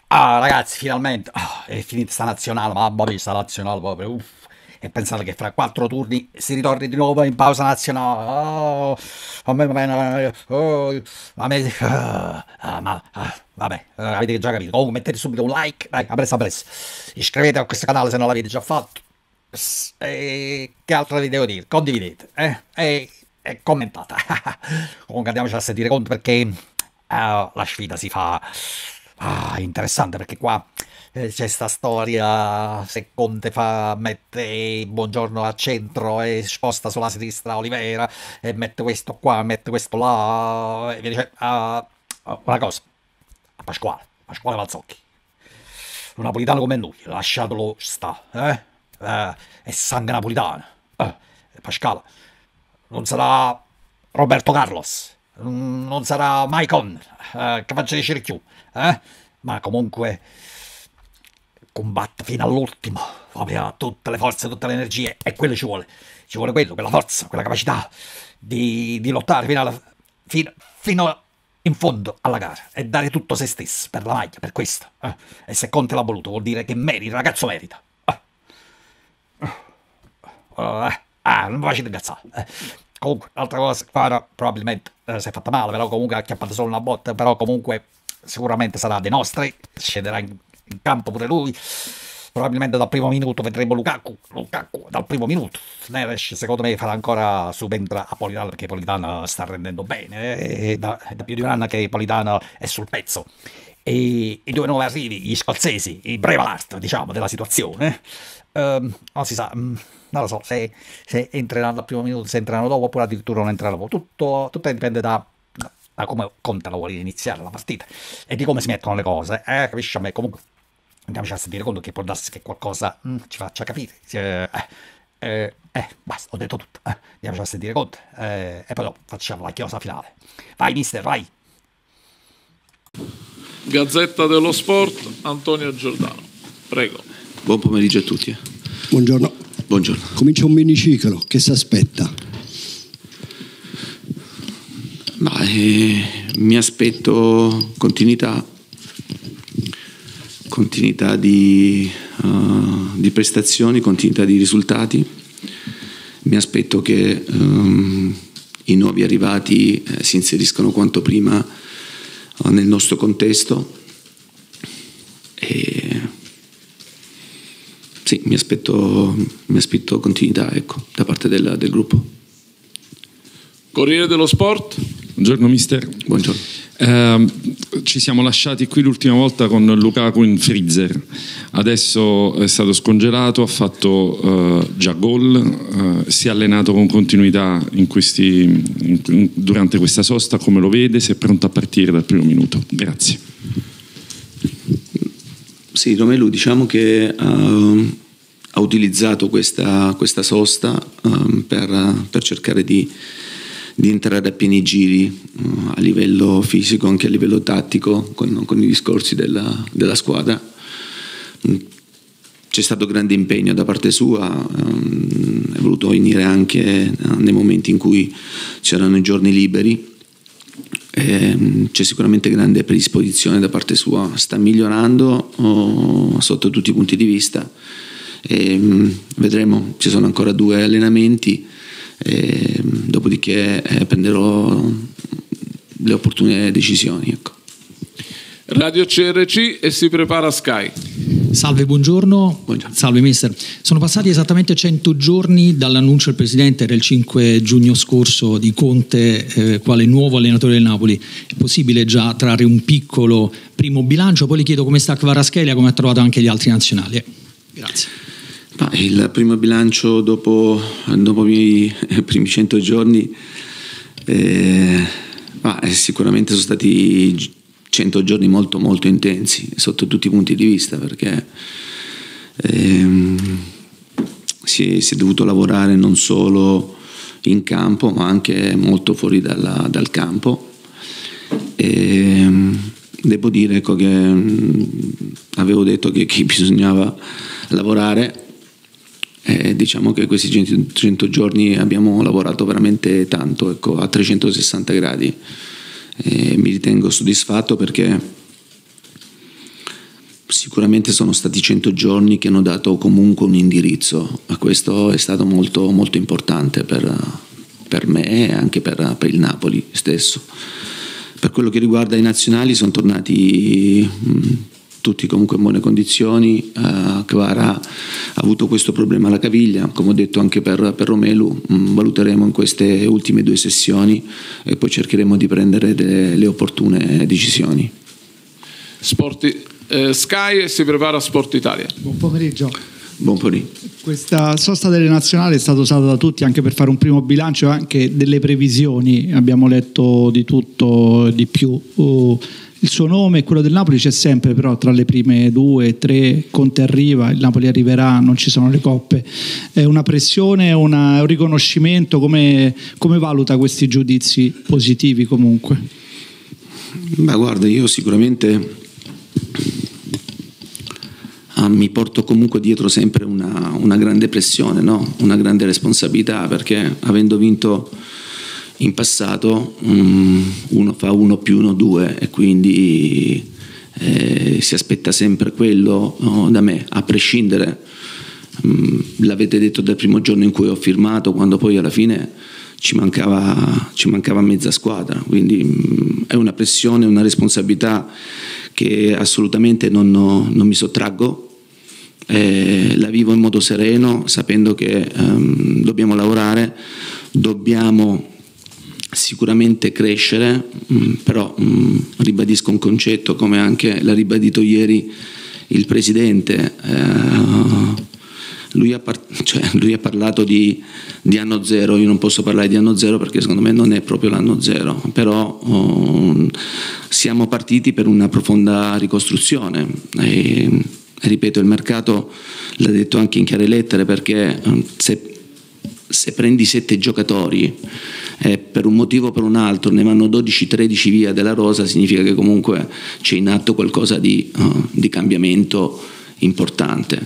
Ragazzi, finalmente è finita sta nazionale, mamma mia, sta nazionale proprio. E pensate che fra 4 turni si ritorni di nuovo in pausa nazionale. A me va bene. A me. Vabbè, avete già capito. Comunque mettete subito un like. Dai, a presto, a presto. Iscrivetevi a questo canale se non l'avete già fatto. E che altro vi devo dire? Condividete, e commentate. Comunque andiamoci a sentire conto perché la sfida si fa interessante perché qua c'è sta storia se Conte mette Buongiorno al centro e sposta sulla sinistra Olivera e mette questo qua, mette questo là e via una cosa, Pasquale Mazzocchi, un napolitano come lui, lasciatelo sta, è sangue napolitano, Pasquale non sarà Roberto Carlos, non sarà Maicon, che faccia dicere più, ma comunque combatte fino all'ultimo, ha tutte le forze, tutte le energie, e quello ci vuole quello, quella forza, quella capacità di lottare fino in fondo alla gara e dare tutto se stesso per la maglia, per questo. E se Conte l'ha voluto vuol dire che merita, il ragazzo merita. Non facete incazzare. Comunque, altra cosa, Kvara probabilmente si è fatta male, però comunque ha acchiappato solo una botta, però comunque sicuramente sarà dei nostri, scenderà in campo pure lui, probabilmente dal primo minuto vedremo Lukaku dal primo minuto. Neres secondo me farà ancora subentra a Politano perché Politano sta rendendo bene, e da più di un anno che Politano è sul pezzo. E i due nuovi arrivi, gli scozzesi, i Braveheart diciamo della situazione, non si sa, non lo so se entreranno al primo minuto, se entreranno dopo oppure addirittura non entreranno dopo, tutto dipende da come Conte la vuole iniziare la partita e di come si mettono le cose, capisci a me. Comunque andiamoci a sentire conto che può darsi che qualcosa ci faccia capire, basta, ho detto tutto, andiamoci a sentire conto, e poi dopo facciamo la chiosa finale. Vai mister, vai. Gazzetta dello Sport, Antonio Giordano, prego. Buon pomeriggio a tutti. Buongiorno. Buongiorno. Comincia un miniciclo, che si aspetta? Mi aspetto continuità di prestazioni, continuità di risultati. Mi aspetto che i nuovi arrivati si inseriscano quanto prima nel nostro contesto e sì, mi aspetto continuità, ecco, da parte del gruppo. Corriere dello Sport. Buongiorno mister. Buongiorno. Ci siamo lasciati qui l'ultima volta con Lukaku in freezer, adesso è stato scongelato, ha fatto già gol, si è allenato con continuità durante questa sosta, come lo vede, se è pronto a partire dal primo minuto? Grazie. Sì, Romelu diciamo che ha utilizzato questa sosta per cercare di entrare a pieni giri a livello fisico, anche a livello tattico, con i discorsi della squadra. C'è stato grande impegno da parte sua, è voluto venire anche nei momenti in cui c'erano i giorni liberi. C'è sicuramente grande predisposizione da parte sua, sta migliorando sotto tutti i punti di vista. Vedremo, ci sono ancora 2 allenamenti. Dopodiché prenderò le opportune decisioni, ecco. Radio CRC e si prepara Sky. Salve, buongiorno. Salve mister. Sono passati esattamente 100 giorni dall'annuncio del presidente, era il 5 giugno scorso, di Conte quale nuovo allenatore del Napoli. È possibile già trarre un piccolo primo bilancio? Poi le chiedo come sta Kvaratskhelia, come ha trovato anche gli altri nazionali. Grazie. Il primo bilancio dopo i primi 100 giorni sicuramente sono stati 100 giorni molto molto intensi sotto tutti i punti di vista, perché si è dovuto lavorare non solo in campo ma anche molto fuori dal campo. Devo dire, ecco, che avevo detto che bisognava lavorare. Diciamo che questi 100 giorni abbiamo lavorato veramente tanto, ecco, a 360 gradi. Mi ritengo soddisfatto perché Sicuramente sono stati 100 giorni che hanno dato comunque un indirizzo, e questo è stato molto, molto importante per me e anche per il Napoli stesso. Per quello che riguarda i nazionali, sono tornati tutti comunque in buone condizioni. Kvara ha avuto questo problema alla caviglia, come ho detto anche per Romelu. Valuteremo in queste ultime 2 sessioni e poi cercheremo di prendere le opportune decisioni. Sky si prepara a Sport Italia. Buon pomeriggio. Buon pomeriggio. Questa sosta delle nazionali è stata usata da tutti anche per fare un primo bilancio e anche delle previsioni. Abbiamo letto di tutto, di più. Il suo nome e quello del Napoli c'è sempre, però tra le prime 2, 3 Conte arriva, il Napoli arriverà, non ci sono le coppe. È una pressione, un riconoscimento? Come valuta questi giudizi positivi comunque? Ma guarda, io sicuramente mi porto comunque dietro sempre una grande pressione, no? Una grande responsabilità, perché avendo vinto in passato 1 fa 1 più 1 2 e quindi si aspetta sempre quello, no, da me, a prescindere. L'avete detto dal primo giorno in cui ho firmato, quando poi alla fine ci mancava mezza squadra, quindi è una pressione, una responsabilità che assolutamente non mi sottraggo. La vivo in modo sereno, sapendo che dobbiamo lavorare, dobbiamo sicuramente crescere, però ribadisco un concetto, come anche l'ha ribadito ieri il Presidente. Lui ha parlato di anno zero. Io non posso parlare di anno zero perché secondo me non è proprio l'anno zero, però siamo partiti per una profonda ricostruzione e ripeto, il mercato l'ha detto anche in chiare lettere, perché se prendi 7 giocatori e per un motivo o per un altro ne vanno 12-13 via della rosa, significa che comunque c'è in atto qualcosa di cambiamento importante.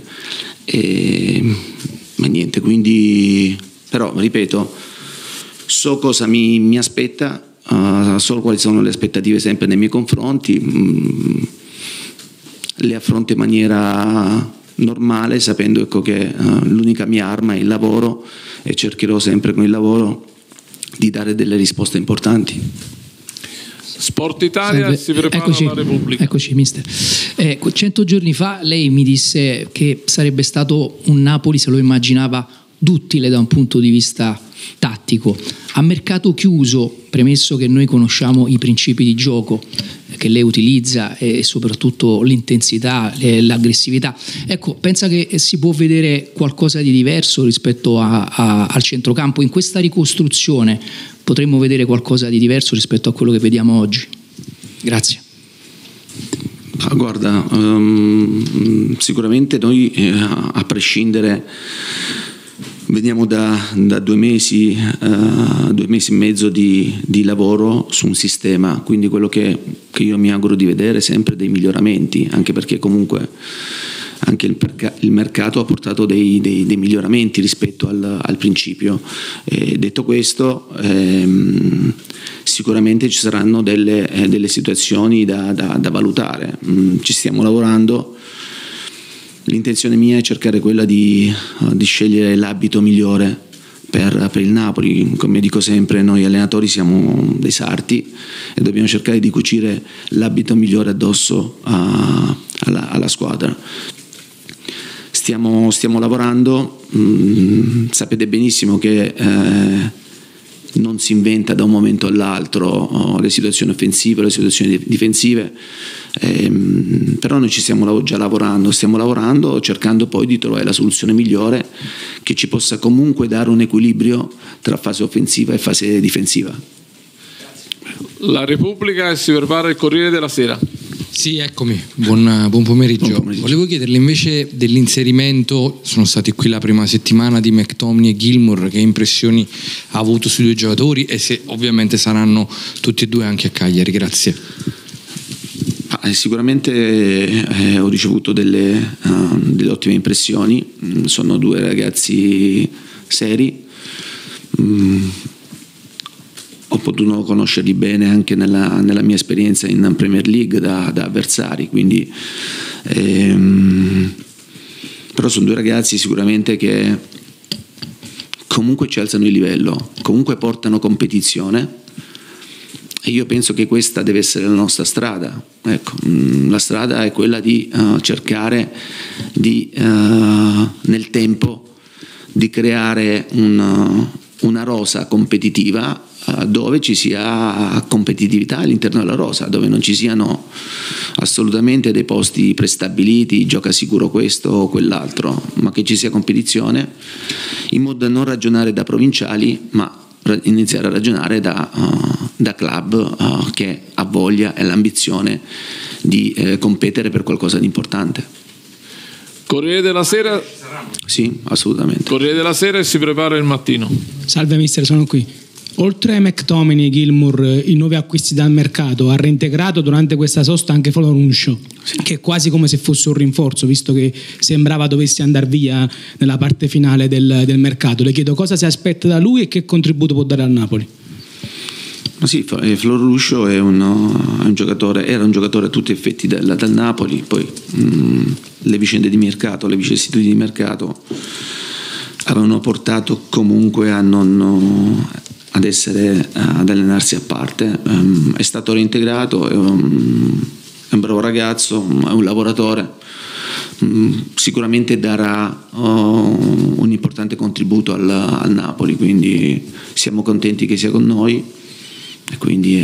Ma niente, quindi, però ripeto, so cosa mi aspetta, so quali sono le aspettative sempre nei miei confronti, le affronto in maniera normale, sapendo, ecco, che l'unica mia arma è il lavoro, e cercherò sempre con il lavoro di dare delle risposte importanti. Sport Italia si prepara alla Repubblica. Eccoci mister. 100 giorni fa lei mi disse che sarebbe stato un Napoli, se lo immaginava, duttile da un punto di vista tattico. A mercato chiuso, premesso che noi conosciamo i principi di gioco che lei utilizza e soprattutto l'intensità, l'aggressività, ecco, pensa che si può vedere qualcosa di diverso rispetto al centrocampo? In questa ricostruzione potremmo vedere qualcosa di diverso rispetto a quello che vediamo oggi? Grazie. Guarda, sicuramente noi a prescindere veniamo da 2 mesi e mezzo di lavoro su un sistema, quindi quello che io mi auguro di vedere è sempre dei miglioramenti, anche perché comunque anche il mercato ha portato dei miglioramenti rispetto al principio. Detto questo, sicuramente ci saranno delle situazioni da valutare. Ci stiamo lavorando. L'intenzione mia è cercare quella di scegliere l'abito migliore per il Napoli. Come dico sempre, noi allenatori siamo dei sarti e dobbiamo cercare di cucire l'abito migliore addosso alla squadra. Stiamo lavorando, sapete benissimo che non si inventa da un momento all'altro le situazioni offensive, le situazioni difensive, però noi ci stiamo già lavorando, stiamo lavorando cercando poi di trovare la soluzione migliore che ci possa comunque dare un equilibrio tra fase offensiva e fase difensiva. La Repubblica si prepara il Corriere della Sera. Sì, eccomi, buon pomeriggio. Volevo chiederle invece dell'inserimento, sono stati qui la prima settimana, di McTominay e Gilmour, che impressioni ha avuto sui 2 giocatori e se ovviamente saranno tutti e 2 anche a Cagliari. Grazie. Sicuramente ho ricevuto delle ottime impressioni, sono 2 ragazzi seri. ho potuto conoscerli bene anche nella mia esperienza in Premier League da avversari, quindi però sono due ragazzi sicuramente che comunque ci alzano il livello, comunque portano competizione, e io penso che questa deve essere la nostra strada. Ecco, la strada è quella di cercare di nel tempo di creare una rosa competitiva dove ci sia competitività all'interno della rosa, dove non ci siano assolutamente dei posti prestabiliti, gioca sicuro questo o quell'altro, ma che ci sia competizione, in modo da non ragionare da provinciali, ma iniziare a ragionare da club che ha voglia e l'ambizione di competere per qualcosa di importante. Corriere della Sera? Sì, assolutamente. Corriere della Sera e si prepara il mattino. Salve mister, sono qui. Oltre a McTominay, Gilmour, i nuovi acquisti dal mercato, ha reintegrato durante questa sosta anche Floruscio, che è quasi come se fosse un rinforzo, visto che sembrava dovesse andare via nella parte finale del mercato. Le chiedo cosa si aspetta da lui e che contributo può dare al Napoli. Ma sì, Floruscio è un giocatore, era un giocatore a tutti gli effetti dal Napoli, poi le vicende di mercato, le vicissitudini di mercato avevano portato comunque ad allenarsi a parte. È stato reintegrato, è un bravo ragazzo, è un lavoratore, sicuramente darà un importante contributo al Napoli, quindi siamo contenti che sia con noi e quindi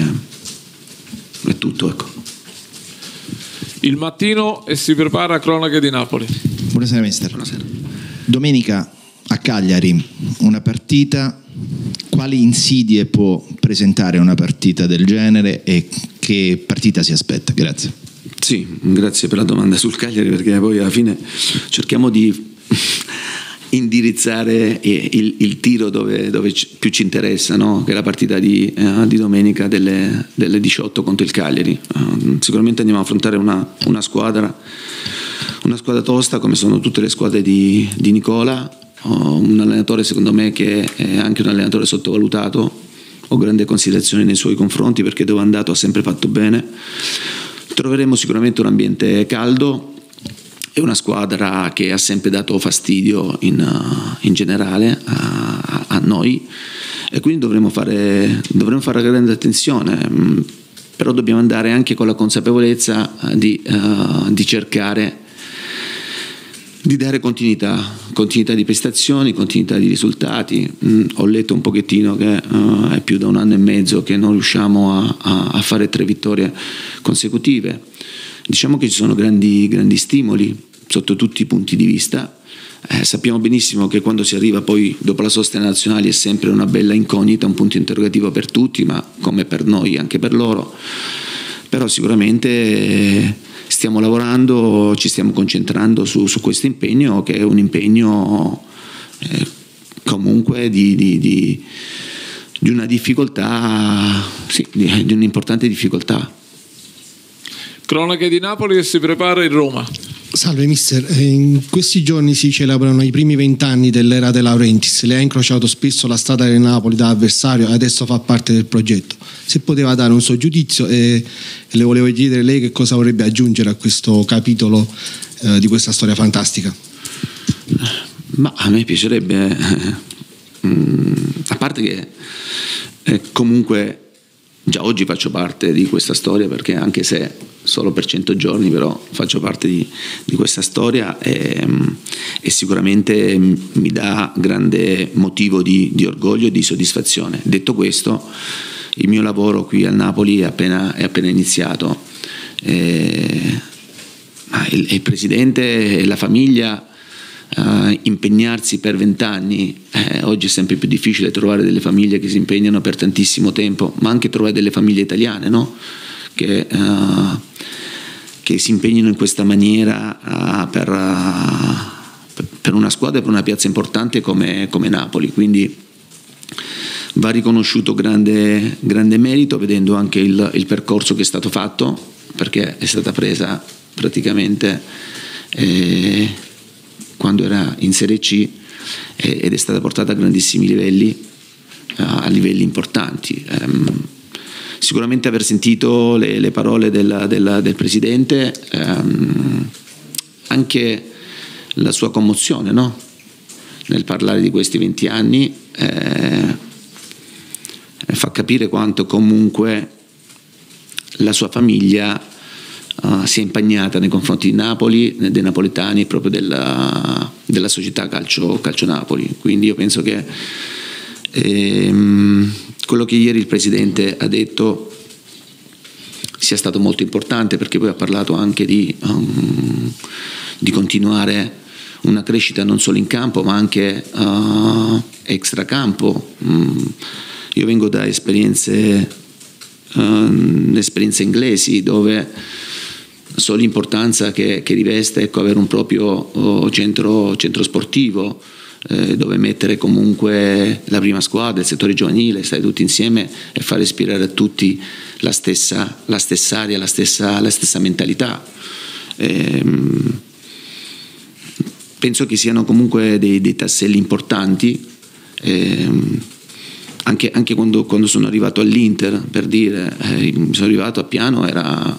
è tutto, ecco. Il mattino e si prepara Cronache di Napoli. Buonasera mister. Buonasera. Domenica a Cagliari una partita, quali insidie può presentare una partita del genere e che partita si aspetta? Grazie. Sì, grazie per la domanda sul Cagliari, perché poi alla fine cerchiamo di indirizzare il tiro dove più ci interessa, no? Che è la partita di domenica delle 18 contro il Cagliari. Sicuramente andiamo a affrontare una squadra tosta, come sono tutte le squadre di Nicola. Un allenatore secondo me che è anche un allenatore sottovalutato, ho grande considerazione nei suoi confronti perché dove è andato ha sempre fatto bene. Troveremo sicuramente un ambiente caldo e una squadra che ha sempre dato fastidio in generale a noi, e quindi dovremo fare grande attenzione, però dobbiamo andare anche con la consapevolezza di cercare di dare continuità di prestazioni, continuità di risultati. Ho letto un pochettino che è più da 1 anno e mezzo che non riusciamo a fare 3 vittorie consecutive. Diciamo che ci sono grandi stimoli sotto tutti i punti di vista. Sappiamo benissimo che quando si arriva poi dopo la sosta nazionale è sempre una bella incognita, un punto interrogativo per tutti, ma come per noi anche per loro. Però sicuramente stiamo lavorando, ci stiamo concentrando su questo impegno, che è un impegno comunque di una difficoltà, sì, di un'importante difficoltà. Cronache di Napoli e si prepara il Roma. Salve mister, in questi giorni si celebrano i primi 20 anni dell'era De Laurentiis. Lei ha incrociato spesso la strada del Napoli da avversario e adesso fa parte del progetto. Se poteva dare un suo giudizio e le volevo chiedere lei che cosa vorrebbe aggiungere a questo capitolo di questa storia fantastica. Ma a me piacerebbe, a parte che comunque già oggi faccio parte di questa storia, perché anche se solo per 100 giorni però faccio parte di questa storia e sicuramente mi dà grande motivo di orgoglio e di soddisfazione. Detto questo, il mio lavoro qui al Napoli è appena iniziato. Il presidente e la famiglia impegnarsi per 20 anni, oggi è sempre più difficile trovare delle famiglie che si impegnano per tantissimo tempo, ma anche trovare delle famiglie italiane, no? Che si impegnano in questa maniera per una squadra e per una piazza importante come Napoli. Quindi va riconosciuto grande merito, vedendo anche il percorso che è stato fatto, perché è stata presa praticamente quando era in Serie C ed è stata portata a grandissimi livelli, a livelli importanti. Sicuramente aver sentito le parole del Presidente, anche la sua commozione, no? Nel parlare di questi 20 anni, fa capire quanto comunque la sua famiglia sia impegnata nei confronti di Napoli, dei napoletani e proprio della società calcio Napoli. Quindi io penso che quello che ieri il Presidente ha detto sia stato molto importante, perché poi ha parlato anche di continuare una crescita non solo in campo ma anche extracampo. Io vengo da esperienze inglesi, dove so l'importanza che riveste, ecco, avere un proprio centro sportivo, dove mettere comunque la prima squadra, il settore giovanile, stare tutti insieme e far respirare a tutti la stessa aria, la stessa mentalità. Penso che siano comunque dei tasselli importanti. Anche quando sono arrivato all'Inter, per dire, sono arrivato a Piano, era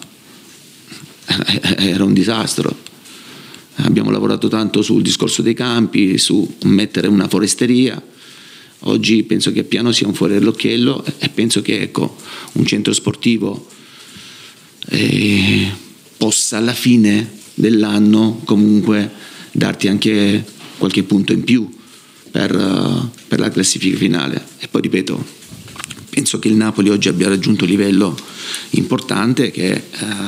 un disastro. Abbiamo lavorato tanto sul discorso dei campi, su mettere una foresteria. Oggi penso che a Piano sia un fuori all'occhiello, e penso che, ecco, un centro sportivo possa alla fine dell'anno comunque darti anche qualche punto in più per la classifica finale. E poi ripeto, penso che il Napoli oggi abbia raggiunto un livello importante, che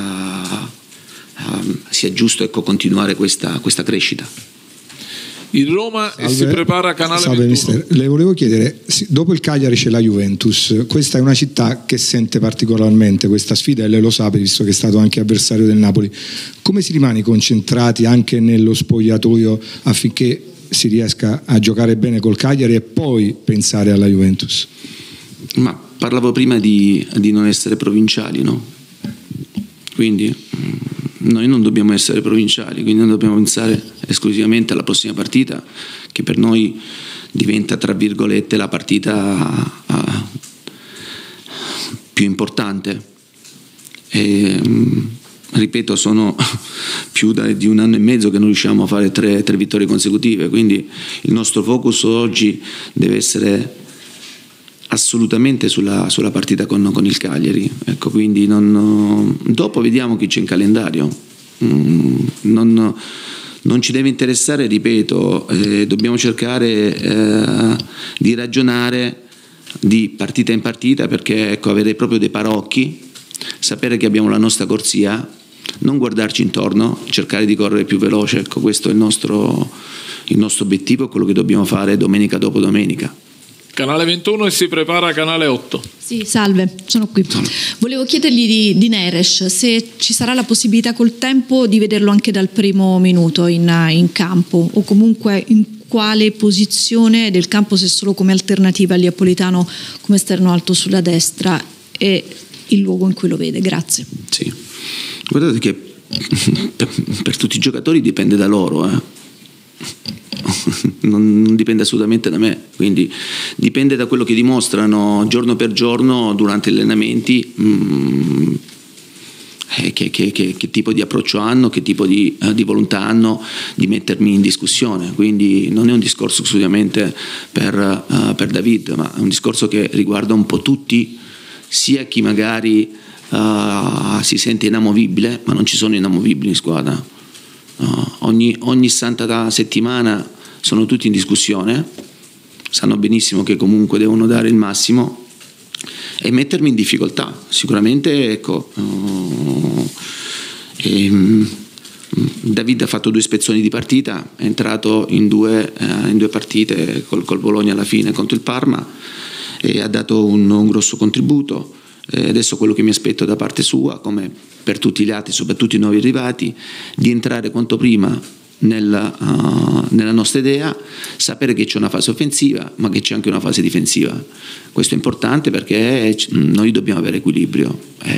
sia giusto, ecco, continuare questa crescita. Il Roma si prepara a Canale 21. Mister. Le volevo chiedere, dopo il Cagliari c'è la Juventus, questa è una città che sente particolarmente questa sfida, e lei lo sa visto che è stato anche avversario del Napoli. Come si rimane concentrati anche nello spogliatoio affinché si riesca a giocare bene col Cagliari e poi pensare alla Juventus? Ma parlavo prima di non essere provinciali, no? Quindi noi non dobbiamo essere provinciali, quindi non dobbiamo pensare esclusivamente alla prossima partita, che per noi diventa, tra virgolette, la partita più importante. Ripeto, sono più di un anno e mezzo che non riusciamo a fare tre vittorie consecutive, quindi il nostro focus oggi deve essere assolutamente sulla partita con il Cagliari. Ecco, quindi dopo vediamo chi c'è in calendario. Non ci deve interessare, ripeto, dobbiamo cercare di ragionare di partita in partita, perché, ecco, avere proprio dei parocchi, sapere che abbiamo la nostra corsia, non guardarci intorno, cercare di correre più veloce. Ecco, questo è il nostro obiettivo, quello che dobbiamo fare domenica dopo domenica. Canale 21 e si prepara a Canale 8. Sì, salve, sono qui. Volevo chiedergli di Neres, se ci sarà la possibilità col tempo di vederlo anche dal primo minuto in campo, o comunque in quale posizione del campo, se solo come alternativa agli Napolitano come esterno alto sulla destra, e il luogo in cui lo vede. Grazie. Sì, guardate che per tutti i giocatori dipende da loro, non dipende assolutamente da me, quindi dipende da quello che dimostrano giorno per giorno durante gli allenamenti, che tipo di approccio hanno, che tipo di volontà hanno di mettermi in discussione. Quindi non è un discorso esclusivamente per David, ma è un discorso che riguarda un po' tutti, sia chi magari si sente inamovibile, ma non ci sono inamovibili in squadra. Ogni santa settimana sono tutti in discussione, sanno benissimo che comunque devono dare il massimo e mettermi in difficoltà. Sicuramente, ecco, David ha fatto 2 spezzoni di partita, è entrato in due partite col Bologna alla fine contro il Parma, e ha dato un grosso contributo. Adesso quello che mi aspetto da parte sua, come per tutti gli altri, soprattutto i nuovi arrivati, di entrare quanto prima nella nostra idea, sapere che c'è una fase offensiva ma che c'è anche una fase difensiva. Questo è importante perché noi dobbiamo avere equilibrio.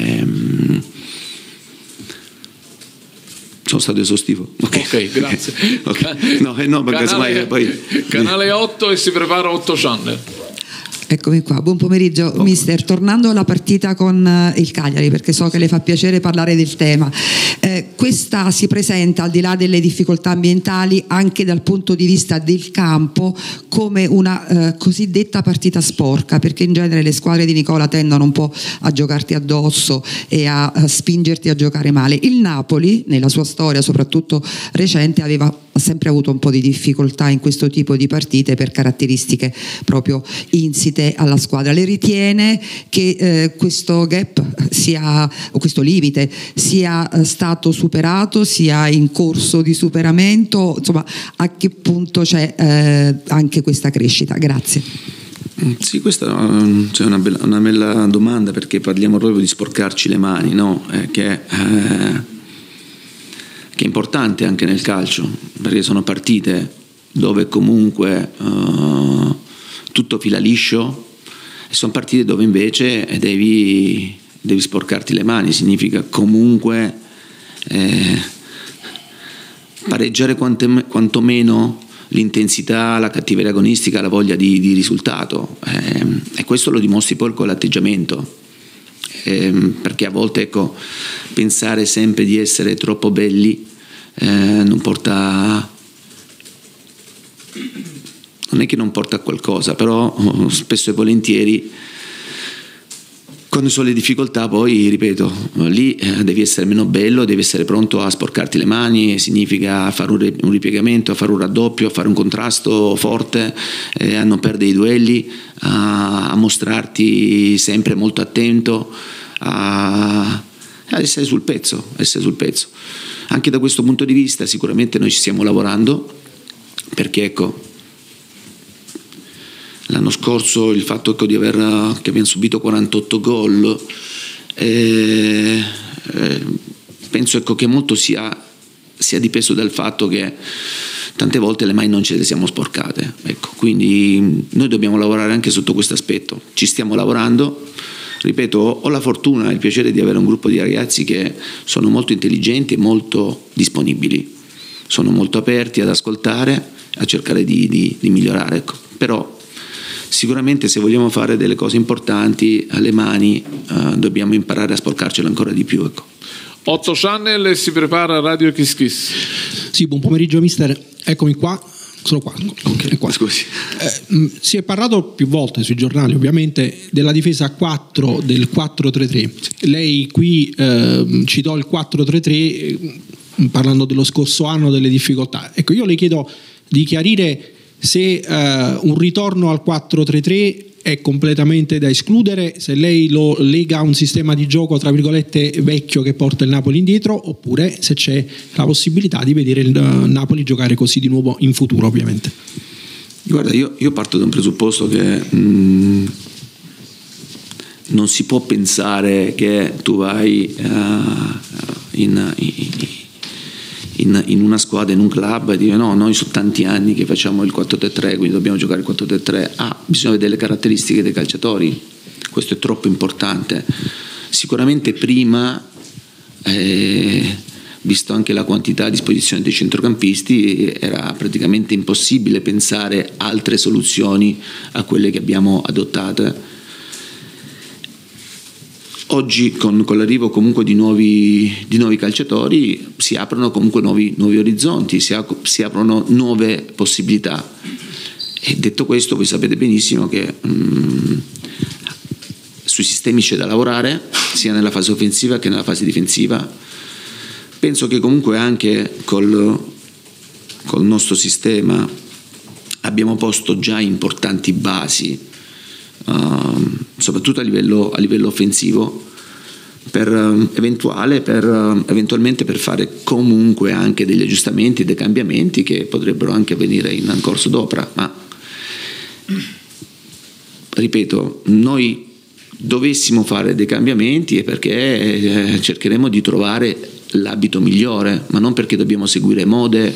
Sono stato esaustivo. Ok, grazie. Okay. No, perché poi... Canale 8 e si prepara 8 Channel. Eccomi qua, buon pomeriggio mister. Tornando alla partita con il Cagliari, perché so che le fa piacere parlare del tema, questa si presenta, al di là delle difficoltà ambientali, anche dal punto di vista del campo come una cosiddetta partita sporca, perché in genere le squadre di Nicola tendono un po' a giocarti addosso e a spingerti a giocare male. Il Napoli, nella sua storia soprattutto recente, ha sempre avuto un po' di difficoltà in questo tipo di partite per caratteristiche proprio insite alla squadra. Le ritiene che questo gap o questo limite sia stato superato, sia in corso di superamento? Insomma, a che punto c'è anche questa crescita? Grazie. Sì, questa è una bella domanda, perché parliamo proprio di sporcarci le mani, no? Che è importante anche nel calcio, perché sono partite dove comunque tutto fila liscio, e sono partite dove invece devi sporcarti le mani. Significa comunque pareggiare quantomeno l'intensità, la cattiveria agonistica, la voglia di risultato, e questo lo dimostri poi con l'atteggiamento, perché a volte, ecco, pensare sempre di essere troppo belli non è che non porta a qualcosa, però spesso e volentieri quando sono le difficoltà, poi ripeto, lì devi essere meno bello, devi essere pronto a sporcarti le mani. Significa fare un ripiegamento, a fare un raddoppio, a fare un contrasto forte, a non perdere i duelli, a mostrarti sempre molto attento, a essere sul pezzo. Anche da questo punto di vista sicuramente noi ci stiamo lavorando, perché ecco, l'anno scorso il fatto che abbiamo subito 48 gol, penso, ecco, che molto sia dipeso dal fatto che tante volte le mani non ce le siamo sporcate, ecco. Quindi noi dobbiamo lavorare anche sotto questo aspetto, ci stiamo lavorando. Ripeto, ho la fortuna e il piacere di avere un gruppo di ragazzi che sono molto intelligenti e molto disponibili, sono molto aperti ad ascoltare, a cercare di migliorare, ecco. Però sicuramente se vogliamo fare delle cose importanti alle mani dobbiamo imparare a sporcarcelo ancora di più, ecco. 8 Channel e si prepara Radio Kiss Kiss. Sì, buon pomeriggio mister, eccomi qua. Sono qua. Okay, qua. Scusi. Si è parlato più volte sui giornali, ovviamente, della difesa a 4 del 4-3-3. Lei qui citò il 4-3-3 parlando dello scorso anno, delle difficoltà. Ecco, io le chiedo di chiarire se un ritorno al 4-3-3 è completamente da escludere, se lei lo lega a un sistema di gioco tra virgolette vecchio che porta il Napoli indietro, oppure se c'è la possibilità di vedere il Napoli giocare così di nuovo in futuro, ovviamente. Guarda, io parto da un presupposto che non si può pensare che tu vai in una squadra, in un club, e dire no, noi sono tanti anni che facciamo il 4-3-3, quindi dobbiamo giocare il 4-3-3. Bisogna vedere le caratteristiche dei calciatori, questo è troppo importante. Sicuramente prima, visto anche la quantità a disposizione dei centrocampisti, era praticamente impossibile pensare altre soluzioni a quelle che abbiamo adottate. Oggi con l'arrivo comunque di nuovi calciatori si aprono comunque nuovi orizzonti, si aprono nuove possibilità. E detto questo, voi sapete benissimo che sui sistemi c'è da lavorare, sia nella fase offensiva che nella fase difensiva. Penso che comunque anche col nostro sistema abbiamo posto già importanti basi, soprattutto a livello offensivo, per eventualmente per fare comunque anche degli aggiustamenti, dei cambiamenti che potrebbero anche avvenire in corso d'opera. Ma ripeto, noi dovessimo fare dei cambiamenti è perché cercheremo di trovare l'abito migliore, ma non perché dobbiamo seguire mode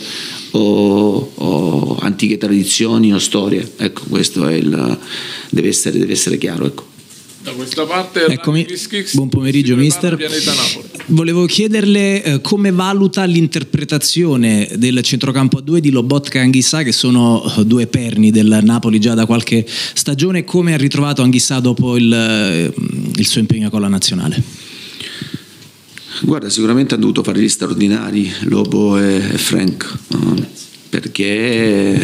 o antiche tradizioni o storie. Ecco, questo è deve essere chiaro, ecco. Da questa parte Eccomi, buon pomeriggio mister. Volevo chiederle come valuta l'interpretazione del centrocampo a due di Lobotka e Anghissà, che sono due perni del Napoli già da qualche stagione, come ha ritrovato Anghissà dopo il suo impegno con la nazionale? Guarda, sicuramente hanno dovuto fare gli straordinari Lobo e Frank, perché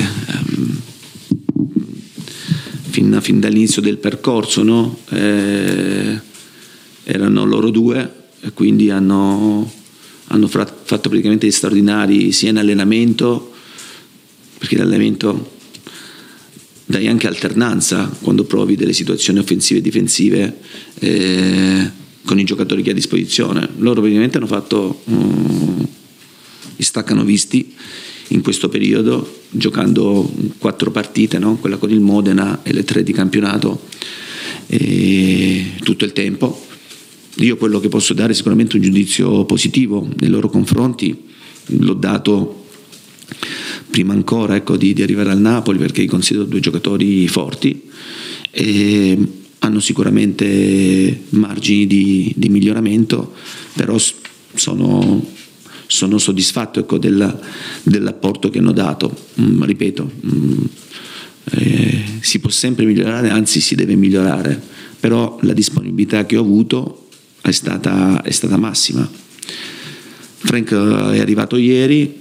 fin dall'inizio del percorso, no? Erano loro due e quindi hanno fatto praticamente gli straordinari sia in allenamento, perché l'allenamento dai anche alternanza quando provi delle situazioni offensive e difensive con i giocatori che hai a disposizione. Loro praticamente hanno fatto gli staccano visti in questo periodo, giocando 4 partite, no? Quella con il Modena e le 3 di campionato, tutto il tempo. Io quello che posso dare è sicuramente un giudizio positivo nei loro confronti, l'ho dato prima ancora, ecco, di arrivare al Napoli, perché li considero 2 giocatori forti e hanno sicuramente margini di miglioramento, però sono soddisfatto, ecco, dell'apporto che hanno dato. Ripeto, si può sempre migliorare, anzi si deve migliorare, però la disponibilità che ho avuto è stata massima. Frank è arrivato ieri,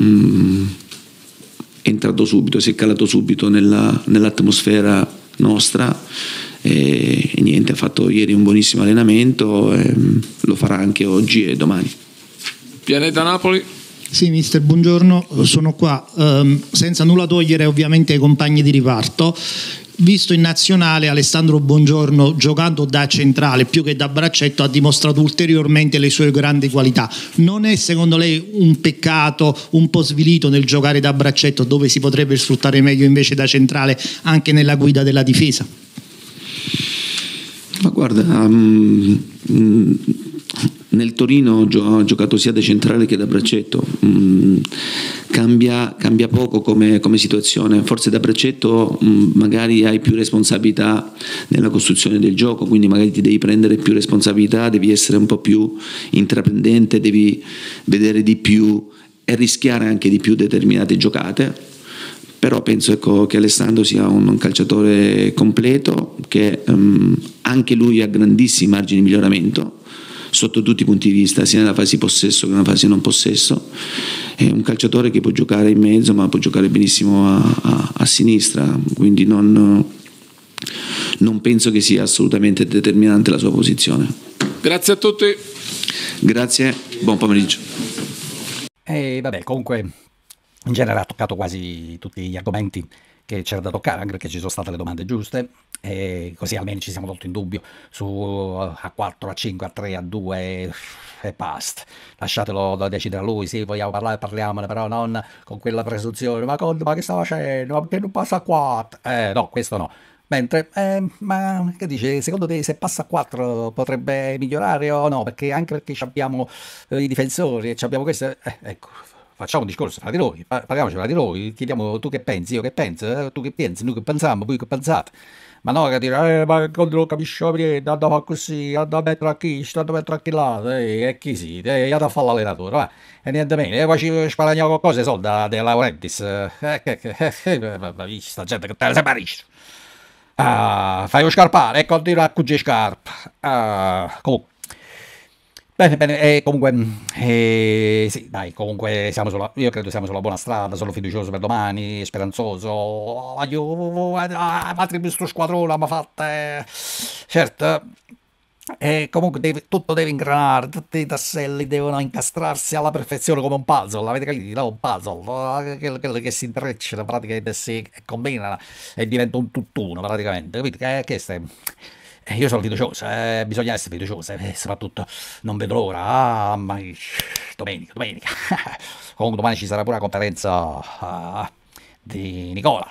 è entrato subito, si è calato subito nell'atmosfera nostra e niente, ha fatto ieri un buonissimo allenamento e lo farà anche oggi e domani. Pianeta Napoli. Sì, mister, buongiorno, sono qua. Senza nulla togliere ovviamente ai compagni di riparto, visto in nazionale Alessandro Buongiorno giocando da centrale più che da braccetto ha dimostrato ulteriormente le sue grandi qualità. Non è secondo lei un peccato, un po' svilito nel giocare da braccetto, dove si potrebbe sfruttare meglio invece da centrale anche nella guida della difesa? Ma guarda, nel Torino ho giocato sia da centrale che da braccetto, cambia poco come situazione. Forse da braccetto magari hai più responsabilità nella costruzione del gioco, quindi magari ti devi prendere più responsabilità, devi essere un po' più intraprendente, devi vedere di più e rischiare anche di più determinate giocate. Però penso, ecco, che Alessandro sia un calciatore completo, che anche lui ha grandissimi margini di miglioramento sotto tutti i punti di vista, sia nella fase di possesso che nella fase non possesso. È un calciatore che può giocare in mezzo, ma può giocare benissimo a sinistra, quindi non penso che sia assolutamente determinante la sua posizione. Grazie a tutti. Grazie, buon pomeriggio. Vabbè, comunque in genere ha toccato quasi tutti gli argomenti che c'era da toccare, anche perché ci sono state le domande giuste, e così almeno ci siamo tolti in dubbio su A4, A5, A3, A2 e basta. Lasciatelo da decidere a lui. Sì, vogliamo parlare, parliamone, però non con quella presunzione: ma che sta facendo? Ma perché non passa a 4? No, questo no. Mentre, ma che dice, secondo te se passa a 4 potrebbe migliorare o no? Perché anche perché abbiamo i difensori e abbiamo questo, ecco, facciamo un discorso fra di noi, parliamoci fra di noi, chiediamo tu che pensi, io che penso, tu che pensi, noi che pensiamo, voi che pensate. Ma no, che dire, ma quando lo capisci, andava a fare così, andava a mettere a chi, andava a mettere a chi là, e chi si, andava a fare l'allenatore, va, e niente meno, e poi ci sparagnavo qualcosa, i soldi De Laurentiis, sta gente che te ne separisce. Fai lo scarpare e continua a cuggere scarpa. Comunque. Bene, comunque, sì, dai, comunque io credo siamo sulla buona strada, sono fiducioso per domani, speranzoso. Altri questo squadrone mi ha fatto, certo, comunque tutto deve ingranare, tutti i tasselli devono incastrarsi alla perfezione come un puzzle, avete capito? No? Un puzzle, quello che si intrecciano praticamente, si combinano e diventa un tutt'uno praticamente, capito? Che stai... Io sono fiducioso, bisogna essere fiduciosi, soprattutto non vedo l'ora, ma domenica. Comunque domani ci sarà pure la conferenza di Nicola,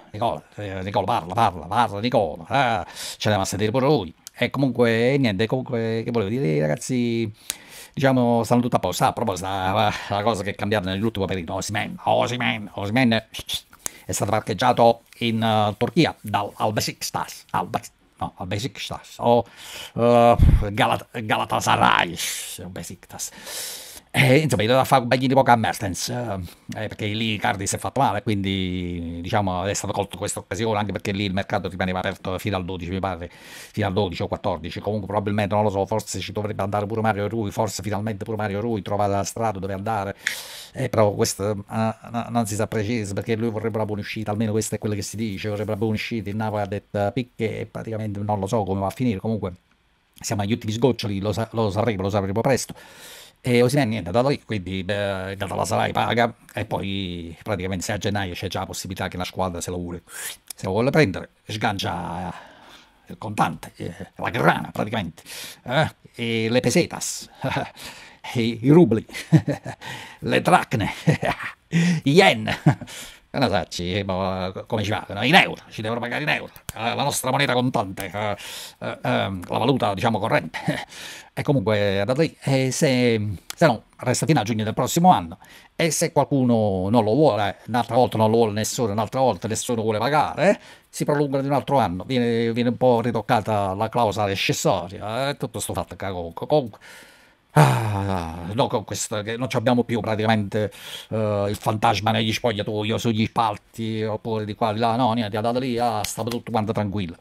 parla Nicola, ce l'abbiamo a sentire pure lui. E comunque niente, che volevo dire, ragazzi, diciamo stanno tutto a posto. A proposito, la cosa che è cambiata nell'ultimo periodo, Osimhen è stato parcheggiato in Turchia dal no, al Besiktas, o Galatasaray, Besiktas. Insomma, gli doveva fare un bagnino poco a Mertens, perché lì Icardi si è fatto male, quindi diciamo è stato colto questa occasione, anche perché lì il mercato rimaneva aperto fino al 12, mi pare, fino al 12 o 14, comunque probabilmente, non lo so, forse ci dovrebbe andare pure Mario Rui, forse finalmente pure Mario Rui trova la strada dove andare, però questo non si sa preciso, perché lui vorrebbe una buona uscita, almeno questo è quello che si dice, vorrebbe una buona uscita, il Napoli ha detto picche e praticamente non lo so come va a finire, comunque siamo agli ultimi sgoccioli, lo sapremo presto. E Osimhen niente, dato lì, quindi il Galatasaray paga e poi praticamente se a gennaio c'è già la possibilità che una squadra se lo vuole prendere, sgancia il contante, la grana praticamente, e le pesetas, i rubli, le dracne, i yen. Non so, come ci pagano? In euro, ci devono pagare in euro, la nostra moneta contante, la valuta diciamo corrente. E comunque da lì, se no resta fino a giugno del prossimo anno, e se qualcuno non lo vuole, un'altra volta non lo vuole nessuno, un'altra volta nessuno vuole pagare, si prolunga di un altro anno, viene un po' ritoccata la clausola accessoria, tutto sto fatto comunque. No, con questo che non abbiamo più praticamente il fantasma negli spogliatoi o sugli spalti oppure di qua di là, no, niente, è andato lì, stava tutto quanto tranquillo.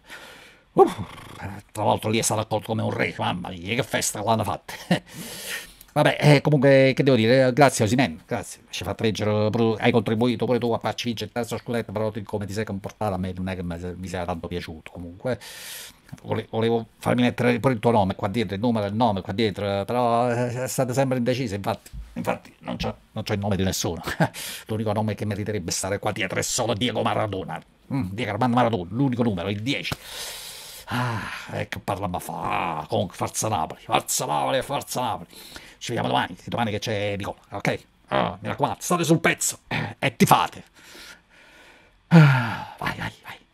Tra l'altro lì è stato accolto come un re, mamma mia, che festa l'hanno fatta. Vabbè, comunque, che devo dire, grazie Osimhen, grazie, ci hai fatto leggere, hai contribuito pure tu a farci vincere il terzo scudetto, però come ti sei comportato a me non è che mi sia tanto piaciuto, comunque. Volevo farmi mettere pure il tuo nome qua dietro, il numero del nome qua dietro, però è stato sempre indeciso, infatti non c'è il nome di nessuno. L'unico nome che meriterebbe stare qua dietro è solo Diego Maradona, Diego Armando Maradona, l'unico numero, il 10. Ecco, parliamo a fa. Comunque, forza Napoli, forza Napoli, forza Napoli. Ci vediamo domani che c'è Nicola, ok? Mi raccomando, state sul pezzo e tifate. Vai.